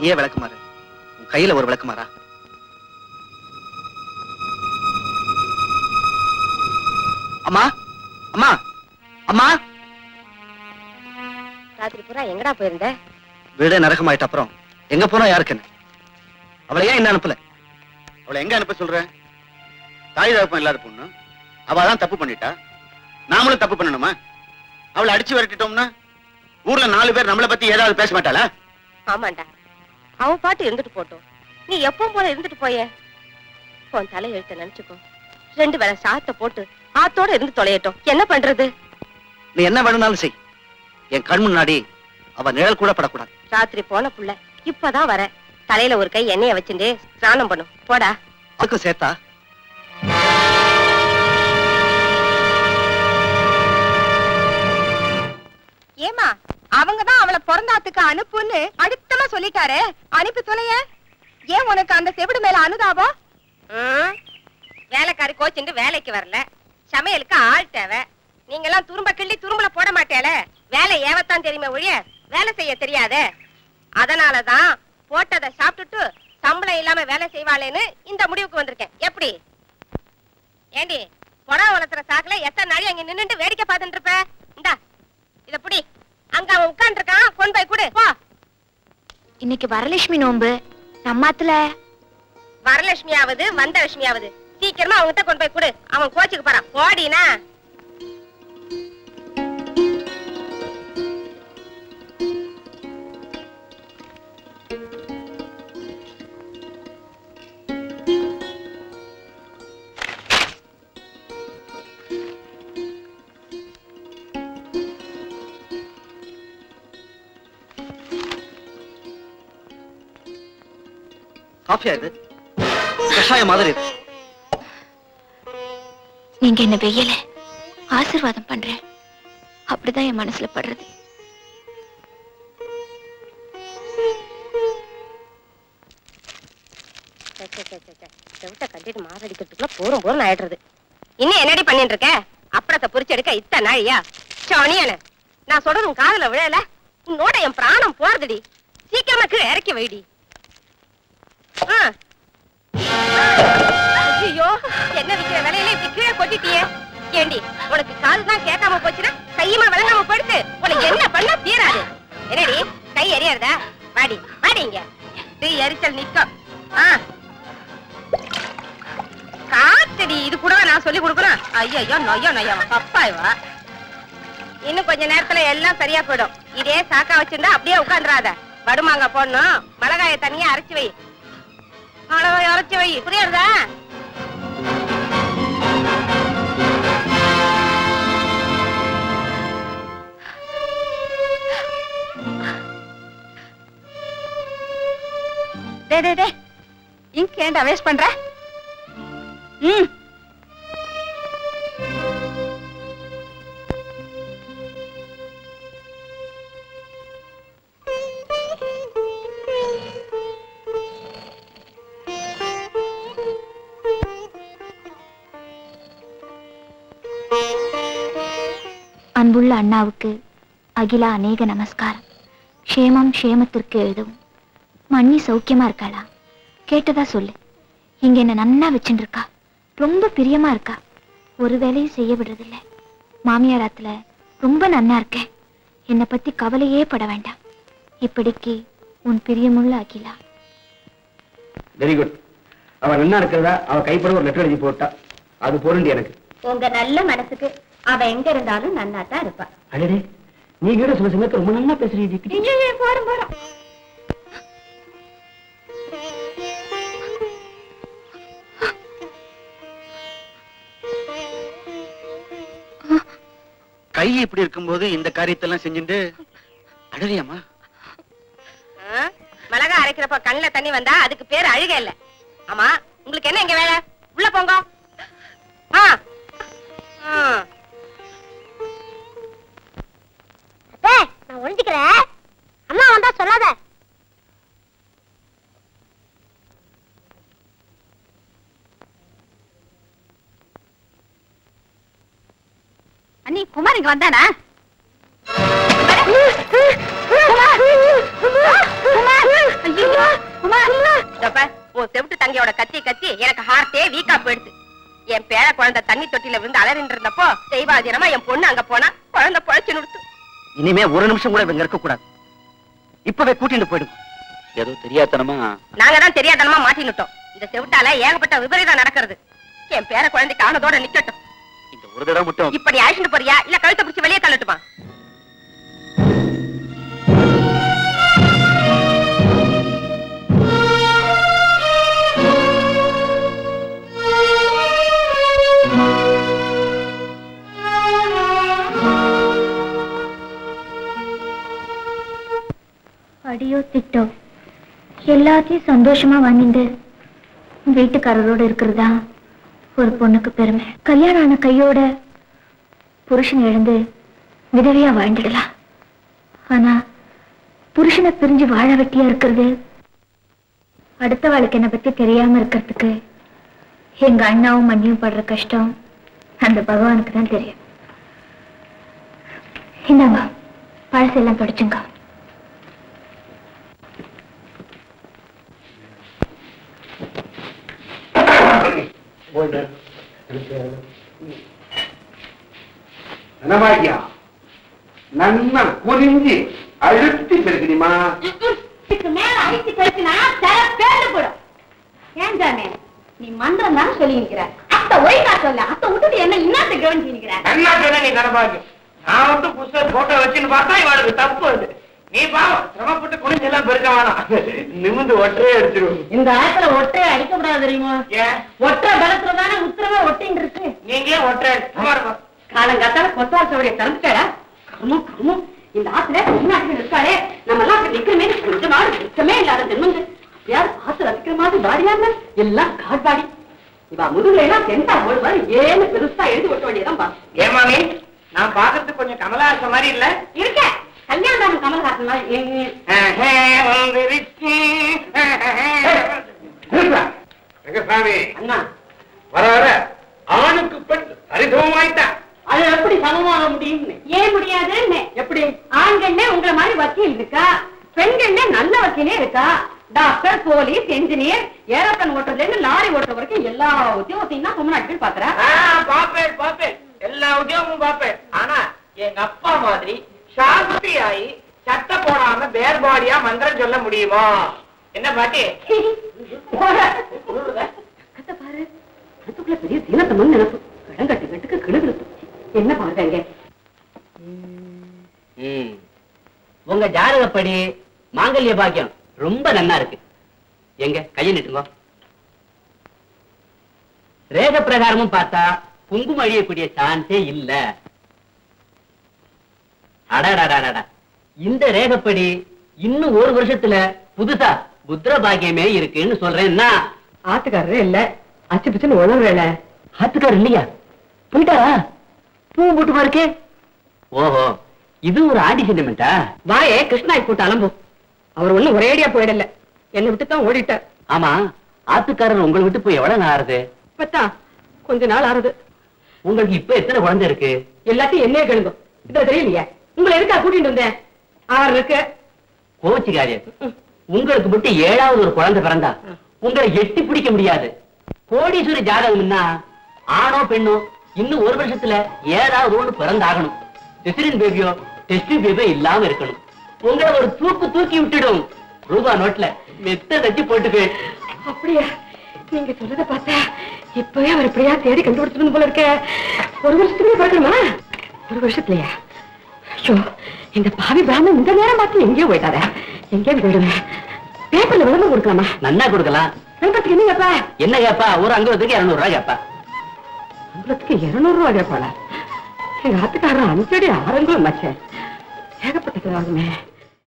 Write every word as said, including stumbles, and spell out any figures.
நீயே விளக்குமாறு. உன் கையில ஒரு விளக்குமாறா? அம்மா அம்மா அம்மா. ராத்திரி பூரா எங்கடா போயிருந்த? வீடே நரகமாயிட்ட அப்புறம் எங்க போனா யாருக்குன்னு? அவளை ஏன் என்ன அனுப்பல? அவளை எங்க அனுப்ப சொல்ற? தாய் தகப்பன் இல்லாத பொண்ணு, அவதான் தப்பு பண்ணிட்டா. நாமளும் தப்பு பண்ணணுமா? அவளை அடிச்சு விரட்டிட்டோம்னா ஊர்ல நாலு பேர் நம்மளை பத்தி ஏதாவது பேச மாட்டாளா? ஆமாண்டா, அவன் பாட்டு இருந்துட்டு போட்டோம். நீ எப்பவும் போல இருந்துட்டு போய. உன் தலை எழுத்த நினைச்சுக்கோ. ரெண்டு வேளை சாத்த போட்டு ஆத்தோட இருந்து தொலையட்டும். என்ன பண்றது? நீ என்ன வேணும்னாலும் செய். என் கண் முன்னாடி அவ நிழல் கூட படக்கூடாது. ராத்திரி போன புள்ள இப்பதான் வர. தலையில ஒரு கை எண்ணெய வச்சுட்டு ஸ்நானம் பண்ணும். போடா. அதுக்கு சேர்த்தா ஏமா அவங்கதான் அவளை பிறந்தாத்துக்கு அனுப்புன்னு அடுத்தமா சொல்லிட்டாரு. அனுப்பி தொலைய. ஏன் உனக்கு அந்த செவிடு மேல அனுதாபம்? வேலைக்காரி கோச்சுண்டு வேலைக்கு வரல. சமையலுக்கு ஆள் தேவை. நீங்க எல்லாம் துரும்ப கிள்ளி துரும்புல போட மாட்டேல. வேலை ஏவத்தான் தெரியுமே ஒழிய வேலை செய்ய தெரியாதே. அதனாலதான் போட்டதை சாப்பிட்டுட்டு சம்பளம் இல்லாம வேலை செய்வாளேன்னு இந்த முடிவுக்கு வந்திருக்கேன். எப்படி ஏண்டி புடவை வளர்த்துற சாக்குல எத்தனை நாளி அங்க நின்னுட்டு வேடிக்கை பார்த்துட்டு இருப்ப? இந்தா இத புடி. அங்க அவன் உட்கார்ந்து இருக்கான். கொண்டு போய் கொடு போ. இன்னைக்கு வரலட்சுமி நோம்பு. நம்மாத்துல வரலட்சுமியாவது வந்த லட்சுமியாவது சீக்கிரமா அவன்கிட்ட கொண்டு போய் கொடு. அவன் கோச்சுக்கு போறான். போடினா. காஃபியா இது? கஷாயம் மாதிரி இருக்கு. நீங்க என்ன வெய்யல ஆசீர்வாதம் பண்றேன். அப்படிதான் என் மனசுல படுறது. செவட்ட கட்டிட்டு மாரடிக்கிறதுக்குள்ள போரும் போரும் ஆயிடுறது. இன்னும் என்னடி பண்ணிட்டு இருக்க? அப்புறத்தை புரிச்சு எடுக்க இத்தனை நாழியா? சோனியான நான் சொல்றது உன் காதுல விழல. உன்னோட என் பிராணம் போறதுடி. சீக்கிரமா கீழே இறக்கி வைடி. ஐயோ என்ன விக்கிற வேலையில இப்படி கீழே கொட்டிட்டியே. ஏண்டி உனக்கு காதுதான் கேட்காம போச்சுன்னா கையுமா விளங்காம போயிடுது. உனக்கு என்ன பண்ண தீராது. என்னடி கை எறியறதா? வாடி வாடி இங்க. தீ எரிச்சல் நிக்கும். காத்தடி இது கூட நான் சொல்லி கொடுக்கணும். ஐயோ நொய்யோ நொய்யோ பப்பாய்வா. இன்னும் கொஞ்ச நேரத்துல எல்லாம் சரியா போயிடும். இதே சாக்கா வச்சிருந்தா அப்படியே உட்காந்துராத. வடுமாங்க போடணும். மிளகாய தனியா அரைச்சு வை. அளவை அரைச்சு வை. புரியுறதா? டே டே டே இங்க ஏண்டா வேஸ்ட் பண்ற? ம் அன்புள்ள அண்ணாவுக்கு அகிலா அநேக நமஸ்காரம். க்ஷேமம் க்ஷேமத்திற்கு எழுதவும். மண்ணி சௌக்கியமா இருக்காளா? கேட்டதா சொல்லு. இங்க என்ன நன்னா வச்சுட்டு இருக்கா. ரொம்ப பிரியமா இருக்கா. ஒரு வேலையும் செய்ய விடுறதில்லை. மாமியாராத்துல ரொம்ப நன்னா இருக்கேன். என்னை பத்தி கவலையே பட வேண்டாம். இப்படிக்கு உன் பிரியமுள்ள அகிலா. Very good. அவ நன்னா இருக்கிறதா அவ கைப்பட ஒரு லெட்டர் எழுதி போட்டா. அது போறண்டி எனக்கு. உங்க நல்ல மனசுக்கு அவ எங்க இருந்தாலும் நன்னா தான் இருப்பா. அடடே நீ கூட சில சமயத்துல ரொம்ப நல்லா பேசுறீங்க. போறோம் போறோம். கை இப்படி இருக்கும்போது இந்த காரியத்தெல்லாம் செஞ்சுட்டு அழுறியாமா? மிளகா அரைக்கிறப்ப கண்ணுல தண்ணி வந்தா அதுக்கு பேரு அழுக இல்ல. ஆமா உங்களுக்கு என்ன இங்க வேலை? உள்ள போங்க. நான் ஒழிஞ்சுக்கிறேன். அம்மா வந்தா சொல்லாத. அண்ணி குமார் இங்க வந்தானா? ஐயோ உன் செவிட்டு தங்கையோட கத்தி கத்தி எனக்கு ஹார்ட்டே வீக்கா போயிடுது. என் பேர குழந்தை தண்ணி தொட்டில விழுந்து அலறின்னு இருந்தப்போ தெய்வாதீனமா என் பொண்ணு அங்க போனா குழந்தை பொழைச்சு நிறுத்து. இனிமே ஒரு நிமிஷம் கூட இவங்க இருக்க கூடாது. இப்பவே கூட்டிட்டு போயிடுங்க. ஏதோ தெரியாதனமா நாங்க தான் தெரியாதனமா மாட்டினுட்டோம். இந்த செவிட்டால ஏகப்பட்ட விபரீதம் நடக்கிறது. என் பேர குழந்தைக்கு ஆனதோட நிக்கட்டும். இந்த ஒரு தடவை மட்டும் இப்ப நீ அழிச்சுட்டு போறியா இல்ல கழுத்தை பிடிச்சி வெளியே தள்ளட்டுமா? அடியோ திட்டோ எல்லாத்தையும் சந்தோஷமா வாங்கிட்டு வீட்டுக்காரரோட இருக்கிறதா ஒரு பொண்ணுக்கு பெருமை. கல்யாணம் ஆன கையோட புருஷன் எழுந்து விதவையா வாழ்ந்துடலாம். ஆனா புருஷனை பிரிஞ்சு வாழ வெட்டியா இருக்கிறது அடுத்த வாழ்க்கை என்னை பத்தி தெரியாம இருக்கிறதுக்கு எங்க அண்ணாவும் மண்ணியும் படுற கஷ்டம் அந்த பகவானுக்கு தான் தெரியும். இந்தாங்க பழசெல்லாம் படிச்சுங்க. நன்னா குறிஞ்சி அழுத்தி பெருக்கணுமா? மேல அழுத்தி பெருக்கினா பேரு போடும். ஏன் தானே நீ மந்திரம் தானே சொல்லி நிக்கிற? அத்தை ஒய்கா சொல்ல அத்தை விட்டுட்டு என்ன இன்னத்தை கவனிச்சு நிக்கிற? என்ன சொன்ன நீ கனபாக்கு? நான் வந்து புஸ்தக போட்டோ வச்சுன்னு பார்த்தா இவளுக்கு தப்பு அது. நீ பாவம் சிரமப்பட்டு குனிஞ்சு எல்லாம் பெருக்க வேணாம். நிமிந்து ஒற்றையே அடிச்சிருவோம். இந்த ஆத்துல ஒற்றையை அடிக்க கூடாது தெரியுமா? ஏன் ஒற்றை பலத்துலதானே உத்தரவா ஒட்டின்னு இருக்கு. நீங்களே ஒற்றை காலங்காத்தால கொத்தால் சவடியை திறந்துட்டா கர்மம் கர்மம். இந்த ஆத்துல உள்நாட்டுல இருக்காளே நம்ம எல்லாம் நிக்கிறமே கொஞ்ச நாள் நிக்கமே இல்லாத ஜென்மங்க. யார் ஆத்துல நிக்கிற மாதிரி பாடியாம எல்லாம் காட்பாடி. இவா முதுகுல எல்லாம் சென்டா போடுவாரு ஏன்னு பெருசா எழுதி ஒட்ட வேண்டியதான் பா. ஏமாமி நான் பாக்குறதுக்கு கொஞ்சம் கமலஹாசன் மாதிரி இல்ல இருக்க? கல்யாணம் கமலஹாசன் மாதிரி அண்ணா வர வர ஆணுக்கு பெண் சரிசமமாயிட்டா. அது எப்படி சமமாக முடியும்? ஏன் முடியாது? எப்படி ஆண்கள்னே உங்களை மாதிரி வக்கீல் இருக்கா, பெண்கள்னே நல்ல வக்கீலே இருக்கா. டாக்டர், போலீஸ், என்ஜினியர், ஏரோப்ளேன் ஓட்டுறதுல இருந்து லாரி ஓட்டுற வரைக்கும் எல்லா உத்தியோகத்தையும் தான் தமிழ்நாட்டில் பாக்குறேன். பாப்பேன் பாப்பேன் எல்லா உத்தியோகமும் பாப்பேன். ஆனா எங்க அப்பா மாதிரி சாஸ்திரியாயி சட்ட போடாம பேர்பாடியா மந்திரம் சொல்ல முடியுமா? என்ன பாட்டி பாரு அதுக்குள்ள பெரிய தீனத்தமன் நினைப்பு. கடங்கட்டு கட்டுக்கு கிளுகிழப்பு என்ன பாருங்க. உங்க ஜாதகப்படி மாங்கல்ய பாக்கியம் ரொம்ப நன்னா இருக்கு. எங்க கையை நிட்டுங்க. ரேக பிரகாரமும் பார்த்தா குங்குமம் அழியக்கூடிய சான்ஸே இல்ல. அடடா இந்த ரேகப்படி இன்னும் ஒரு வருஷத்துல புதுசா புத்திர பாக்கியமே இருக்குன்னு சொல்றேன்னா ஆத்துக்காரரே இல்ல அச்சு பிச்சுன்னு உணர்வேல. ஆத்துக்காரர் இல்லையா? போயிட்டாரா? பூ போட்டுமா இருக்கே. ஓஹோ இது ஒரு ஆடி சென்டிமெண்டா? வாயே கிருஷ்ணாய் போட்டு அலம்பு. அவர் ஒண்ணும் ஒரேடியா போயிடல, என்னை விட்டுத்தான் ஓடிட்டார். ஆமா ஆத்துக்காரர் உங்களை விட்டு போய் எவ்வளவு நாள் ஆறுது? இப்பத்தான் கொஞ்ச நாள் ஆறுது. உங்களுக்கு இப்ப எத்தனை குழந்தை இருக்கு? எல்லாத்தையும் என்னையே கேளுங்க. இத தெரியலையா? உங்களை எதுக்கா கூட்டிட்டு வந்தேன்? ஆறு இருக்கு. கோச்சிக்காதே. உங்களுக்கு மட்டும் ஏழாவது ஒரு குழந்தை பிறந்தா உங்களை எட்டி பிடிக்க முடியாது. கோடீஸ்வரி ஜாதகம்னா ஆணோ பெண்ணோ இன்னும் ஒரு வருஷத்துல ஏதாவது ஒண்ணு பிறந்தாகணும். சிசரின் பேபியோ டெஸ்ட் பேபியோ இல்லாம இருக்கணும். உங்களை ஒரு தூக்கு தூக்கி விட்டுடும். ரூபா நோட்ல மெத்த தச்சு போட்டுக்கு. அப்படியா? நீங்க சொல்றத பார்த்தா இப்பவே அவர் இப்படியா தேடி கண்டுபிடிச்சிருந்து போல இருக்க. ஒரு வருஷத்துலயே பார்க்கணுமா? ஒரு வருஷத்துலயா? ஐயோ இந்த பாவி பிராமணன் இந்த நேரம் பார்த்து எங்கேயோ போயிட்டார. எங்கேயும் போயிடுங்க. பேப்பர்ல விளம்பரம் கொடுக்கலாமா? நன்னா கொடுக்கலாம். விளம்பரத்துக்கு என்ன கேப்பா? என்ன கேப்பா? ஒரு அங்குலத்துக்கு இருநூறு ரூபாய் கேப்பா. அங்குலத்துக்கு இருநூறு ரூபாய் கேட்பாளா? எங்க ஆத்துக்காரன் அஞ்சடி ஆரங்குலம் மச்ச ஏகப்பட்டது ஆகுமே.